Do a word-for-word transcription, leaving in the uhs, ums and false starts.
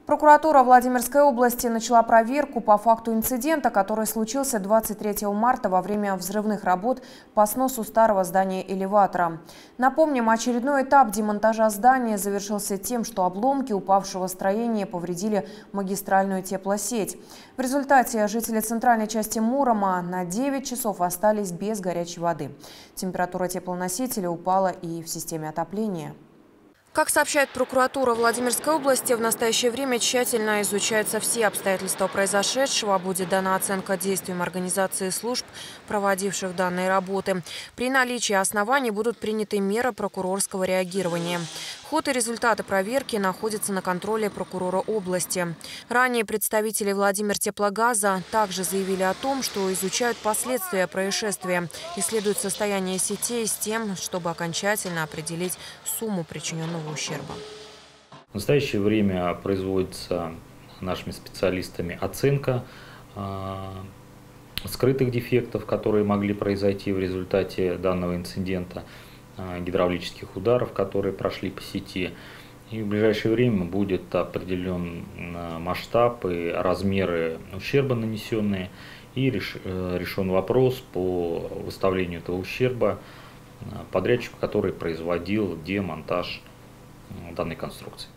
Прокуратура Владимирской области начала проверку по факту инцидента, который случился двадцать третьего марта во время взрывных работ по сносу старого здания элеватора. Напомним, очередной этап демонтажа здания завершился тем, что обломки упавшего строения повредили магистральную теплосеть. В результате жители центральной части Мурома на девять часов остались без горячей воды. Температура теплоносителя упала и в системе отопления. Как сообщает прокуратура Владимирской области, в настоящее время тщательно изучаются все обстоятельства произошедшего. Будет дана оценка действиям организации служб, проводивших данные работы. При наличии оснований будут приняты меры прокурорского реагирования. Ход и результаты проверки находятся на контроле прокурора области. Ранее представители Владимиртеплогаза также заявили о том, что изучают последствия происшествия, исследуют состояние сетей с тем, чтобы окончательно определить сумму причиненного ущерба. В настоящее время производится нашими специалистами оценка э, скрытых дефектов, которые могли произойти в результате данного инцидента, э, гидравлических ударов, которые прошли по сети. И в ближайшее время будет определен масштаб и размеры ущерба, нанесенные, и реш, э, решен вопрос по выставлению этого ущерба подрядчику, который производил демонтаж данной конструкции.